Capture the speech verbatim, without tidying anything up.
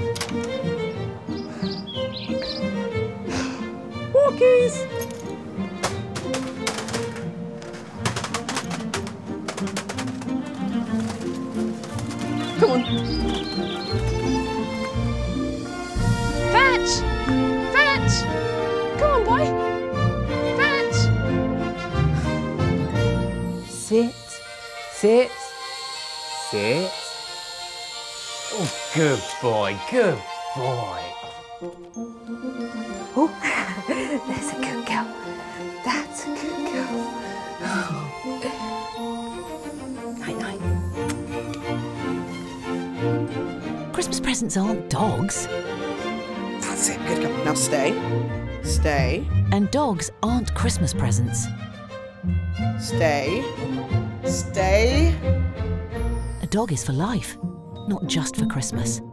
Walkies! Come on. Fetch! Fetch! Come on, boy. Fetch! Sit. Sit. Sit. Oh, good boy, good boy. Oh, there's a good girl. That's a good girl. Night, night. Christmas presents aren't dogs. That's it, good girl. Now stay. Stay. And dogs aren't Christmas presents. Stay. Stay. A dog is for life, not just for Christmas.